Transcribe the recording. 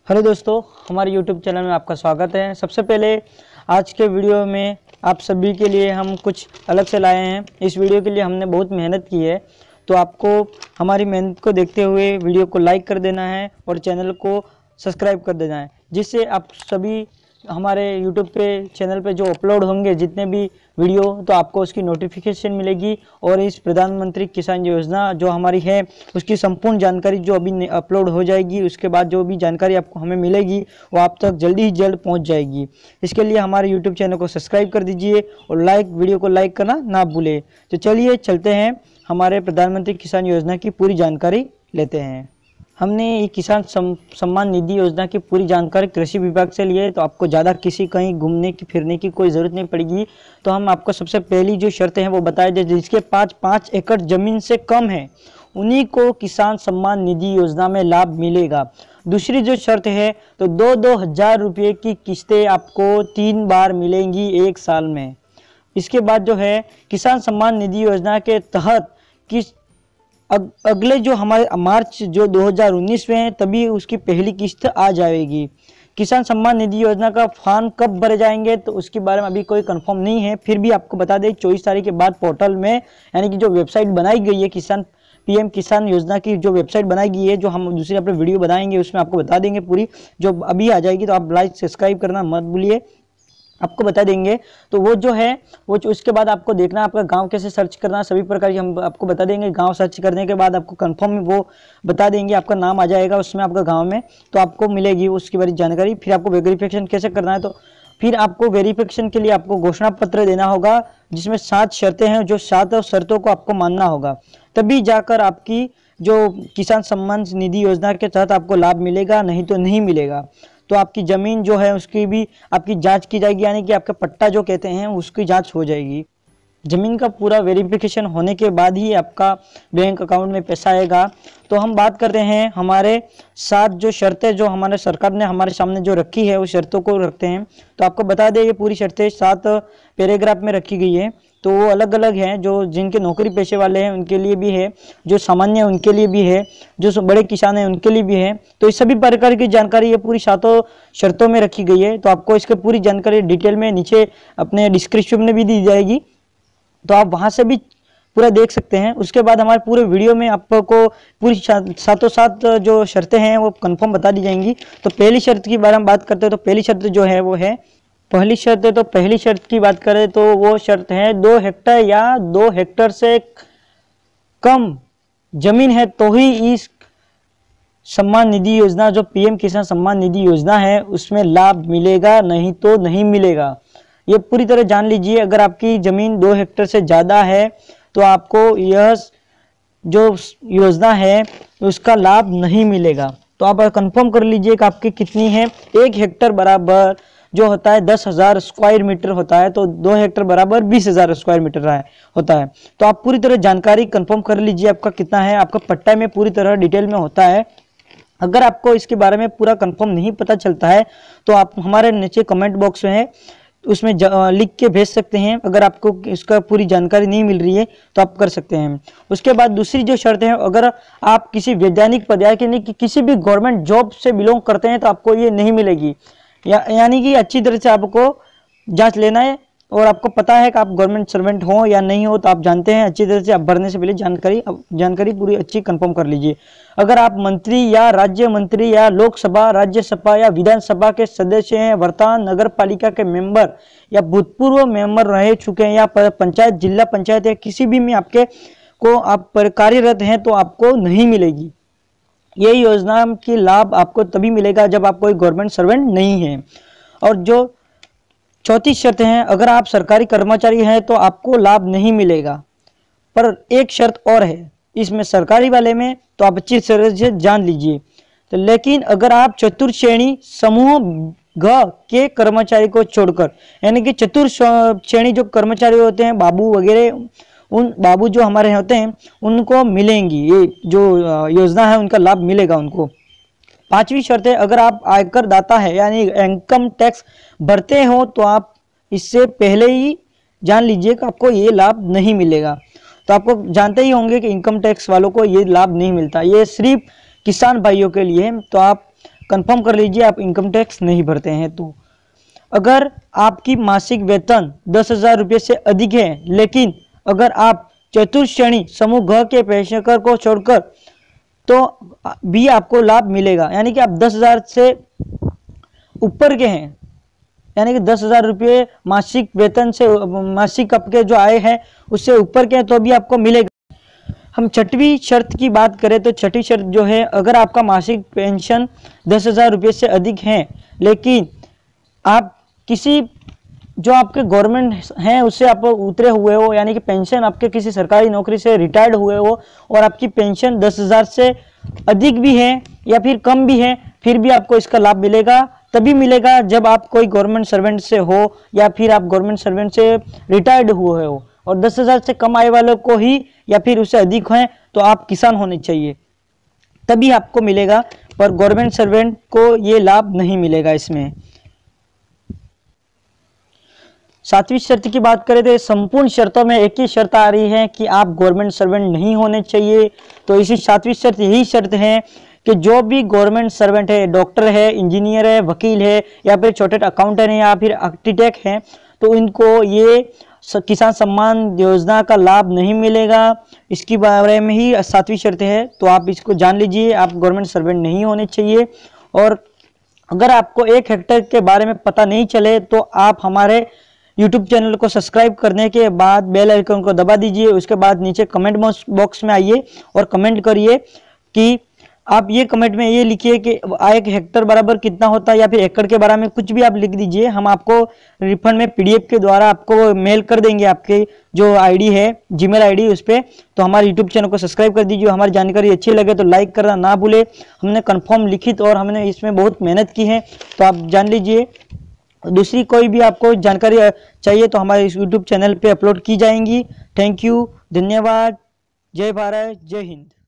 Hello दोस्तों, हमारे YouTube channel में आपका स्वागत है। सबसे पहले आज के वीडियो में आप सभी के लिए हम कुछ अलग से लाए हैं। इस वीडियो के लिए हमने बहुत मेहनत की है, तो आपको हमारी मेहनत को देखते हुए वीडियो को लाइक कर देना है और चैनल को सब्सक्राइब कर देना है, जिससे आप सभी हमारे YouTube पे चैनल पे जो अपलोड होंगे जितने भी वीडियो, तो आपको उसकी नोटिफिकेशन मिलेगी और इस प्रधानमंत्री किसान योजना जो हमारी है उसकी संपूर्ण जानकारी जो अभी अपलोड हो जाएगी, उसके बाद जो भी जानकारी आपको हमें मिलेगी वो आप तक जल्दी ही जल्द पहुंच जाएगी। इसके लिए हमारे YouTube चैनल को सब्सक्राइब कर दीजिए और वीडियो को लाइक करना ना भूलें। तो चलिए चलते हैं, हमारे प्रधानमंत्री किसान योजना की पूरी जानकारी लेते हैं। हमने ये किसान सम्मान निधि योजना की पूरी जानकारी कृषि विभाग से ली है, तो आपको ज़्यादा किसी कहीं घूमने की फिरने की कोई ज़रूरत नहीं पड़ेगी। तो हम आपको सबसे पहली जो शर्तें हैं वो बताए जाए, जिसके पास 5 एकड़ ज़मीन से कम है उन्हीं को किसान सम्मान निधि योजना में लाभ मिलेगा। दूसरी जो शर्त है तो 2-2 हज़ार रुपये की किस्तें आपको 3 बार मिलेंगी 1 साल में। इसके बाद जो है किसान सम्मान निधि योजना के तहत अगले जो हमारे मार्च जो 2019 में है तभी उसकी पहली किस्त आ जाएगी। किसान सम्मान निधि योजना का फॉर्म कब भरे जाएंगे तो उसके बारे में अभी कोई कंफर्म नहीं है, फिर भी आपको बता दें 24 तारीख के बाद पोर्टल में, यानी कि जो वेबसाइट बनाई गई है पीएम किसान योजना की जो वेबसाइट बनाई गई है, जो हम दूसरी अपने वीडियो बनाएंगे उसमें आपको बता देंगे पूरी, जो अभी आ जाएगी। तो आप लाइक सब्सक्राइब करना मत भूलिए, आपको बता देंगे। तो वो जो है वो उसके बाद आपको देखना आपका गांव कैसे सर्च करना, सभी प्रकार की हम आपको बता देंगे। गांव सर्च करने के बाद आपको कंफर्म वो बता देंगे, आपका नाम आ जाएगा उसमें आपका गांव में, तो आपको मिलेगी उसकी बारी जानकारी। फिर आपको वेरिफिकेशन कैसे करना है, तो फिर आपको वेरिफिकेशन के लिए आपको घोषणा पत्र देना होगा, जिसमें 7 शर्तें हैं, जो 7 शर्तों को आपको मानना होगा, तभी जाकर आपकी जो किसान सम्मान निधि योजना के तहत आपको लाभ मिलेगा, नहीं तो नहीं मिलेगा। तो आपकी ज़मीन जो है उसकी भी आपकी जांच की जाएगी, यानी कि आपका पट्टा जो कहते हैं उसकी जांच हो जाएगी। ज़मीन का पूरा वेरिफिकेशन होने के बाद ही आपका बैंक अकाउंट में पैसा आएगा। तो हम बात करते हैं हमारे 7 जो शर्तें जो हमारे सरकार ने हमारे सामने जो रखी है उस शर्तों को रखते हैं। तो आपको बता दें ये पूरी शर्तें 7 पैराग्राफ में रखी गई है, तो वो अलग अलग हैं। जो जिनके नौकरी पेशे वाले हैं उनके लिए भी है, जो सामान्य उनके लिए भी है, जो बड़े किसान हैं उनके लिए भी है। तो इस सभी प्रकार की जानकारी ये पूरी 7 शर्तों में रखी गई है। तो आपको इसकी पूरी जानकारी डिटेल में नीचे अपने डिस्क्रिप्शन में भी दी जाएगी, तो आप वहां से भी पूरा देख सकते हैं। उसके बाद हमारे पूरे वीडियो में आपको पूरी 7 जो शर्तें हैं वो कंफर्म बता दी जाएंगी। तो पहली शर्त की बारे में बात करते हैं, तो पहली शर्त जो है वो है पहली शर्त की बात करें तो वो शर्त है 2 हेक्टेयर या 2 हेक्टेयर से कम जमीन है तो ही इस सम्मान निधि योजना जो पीएम किसान सम्मान निधि योजना है उसमें लाभ मिलेगा, नहीं तो नहीं मिलेगा। ये पूरी तरह जान लीजिए। अगर आपकी ज़मीन 2 हेक्टेयर से ज़्यादा है तो आपको यह जो योजना है उसका लाभ नहीं मिलेगा। तो आप कंफर्म कर लीजिए कि आपकी कितनी है। 1 हेक्टेयर बराबर जो होता है 10,000 स्क्वायर मीटर होता है, तो 2 हेक्टेयर बराबर 20,000 स्क्वायर मीटर होता है। तो आप पूरी तरह जानकारी कंफर्म कर लीजिए आपका कितना है। आपका पट्टा में पूरी तरह डिटेल में होता है। अगर आपको इसके बारे में पूरा कंफर्म नहीं पता चलता है तो आप हमारे नीचे कमेंट बॉक्स में है उसमें लिख के भेज सकते हैं। अगर आपको इसका पूरी जानकारी नहीं मिल रही है तो आप कर सकते हैं। उसके बाद दूसरी जो शर्त है, अगर आप किसी वैधानिक पद यानी कि किसी भी गवर्नमेंट जॉब से बिलोंग करते हैं तो आपको ये नहीं मिलेगी, यानी कि अच्छी तरह से आपको जांच लेना है और आपको पता है कि आप गवर्नमेंट सर्वेंट हो या नहीं हो, तो आप जानते हैं अच्छी तरह से आप भरने से पहले जानकारी पूरी अच्छी कंफर्म कर लीजिए। अगर आप मंत्री या राज्य मंत्री या लोकसभा, राज्यसभा या विधानसभा के सदस्य हैं, वर्तमान नगर पालिका के मेंबर या भूतपूर्व मेंबर रह चुके हैं, या पंचायत, जिला पंचायत या किसी भी में आपके को आप कार्यरत हैं, तो आपको नहीं मिलेगी। ये योजना की लाभ आपको तभी मिलेगा जब आप कोई गवर्नमेंट सर्वेंट नहीं है। और जो चौथी शर्त है, अगर आप सरकारी कर्मचारी हैं तो आपको लाभ नहीं मिलेगा। पर एक शर्त और है इसमें सरकारी वाले में, तो आप अच्छी तरह से जान लीजिए। तो लेकिन अगर आप चतुर्थ श्रेणी समूह ग के कर्मचारी को छोड़कर, यानी कि चतुर्थ श्रेणी जो कर्मचारी होते हैं, बाबू वगैरह, उन बाबू जो हमारे होते हैं उनको मिलेंगी ये जो योजना है, उनका लाभ मिलेगा उनको। 5वीं शर्त है, अगर आप आयकर दाता है यानी इनकम टैक्स भरते हो तो आप इससे पहले ही जान लीजिए कि आपको ये लाभ नहीं मिलेगा। तो आपको जानते ही होंगे कि इनकम टैक्स वालों को ये लाभ नहीं मिलता, ये सिर्फ किसान भाइयों के लिए। तो आप कंफर्म कर लीजिए आप इनकम टैक्स नहीं भरते हैं। तो अगर आपकी मासिक वेतन 10,000 रुपये से अधिक है, लेकिन अगर आप चतुर्थ श्रेणी समूह घ के पेशेकर को छोड़कर तो भी आपको लाभ मिलेगा। यानी कि आप 10,000 से ऊपर के हैं, यानी कि 10,000 रुपये मासिक वेतन से, मासिक आपके जो आय है उससे ऊपर के हैं तो भी आपको मिलेगा। हम छठवीं शर्त की बात करें तो छठी शर्त जो है, अगर आपका मासिक पेंशन 10,000 रुपये से अधिक है, लेकिन आप किसी जो आपके गवर्नमेंट हैं उससे आप उतरे हुए हो, यानी कि पेंशन आपके किसी सरकारी नौकरी से रिटायर्ड हुए हो और आपकी पेंशन 10,000 से अधिक भी है या फिर कम भी है, फिर भी आपको इसका लाभ मिलेगा। तभी मिलेगा जब आप कोई गवर्नमेंट सर्वेंट से हो या फिर आप गवर्नमेंट सर्वेंट से रिटायर्ड हुए हो। और 10,000 से कम आय वालों को ही या फिर उससे अधिक हैं तो आप किसान होने चाहिए, तभी आपको मिलेगा, पर गवर्नमेंट सर्वेंट को ये लाभ नहीं मिलेगा इसमें। सातवीं शर्त की बात करें तो संपूर्ण शर्तों में एक ही शर्त आ रही है कि आप गवर्नमेंट सर्वेंट नहीं होने चाहिए। तो इसी सातवीं शर्त यही शर्त है कि जो भी गवर्नमेंट सर्वेंट है, डॉक्टर है, इंजीनियर है, वकील है या फिर छोटे अकाउंटेंट है या फिर आर्किटेक्ट हैं, तो इनको ये किसान सम्मान योजना का लाभ नहीं मिलेगा। इसके बारे में ही सातवीं शर्त है, तो आप इसको जान लीजिए, आप गवर्नमेंट सर्वेंट नहीं होने चाहिए। और अगर आपको 1 हेक्टेयर के बारे में पता नहीं चले तो आप हमारे YouTube चैनल को सब्सक्राइब करने के बाद बेल आइकन को दबा दीजिए। उसके बाद नीचे कमेंट बॉक्स में आइए और कमेंट करिए कि आप ये कमेंट में ये लिखिए कि 1 हेक्टेयर बराबर कितना होता है, या फिर एकड़ के बारे में कुछ भी आप लिख दीजिए। हम आपको रिफंड में PDF के द्वारा आपको मेल कर देंगे, आपके जो आईडी है जीमेल आईडी उस पर। तो हमारे YouTube चैनल को सब्सक्राइब कर दीजिए। हमारी जानकारी अच्छी लगे तो लाइक करना ना भूले। हमने कन्फर्म लिखित और हमने इसमें बहुत मेहनत की है, तो आप जान लीजिए। दूसरी कोई भी आपको जानकारी चाहिए तो हमारे इस YouTube चैनल पे अपलोड की जाएंगी। थैंक यू, धन्यवाद, जय भारत, जय हिंद।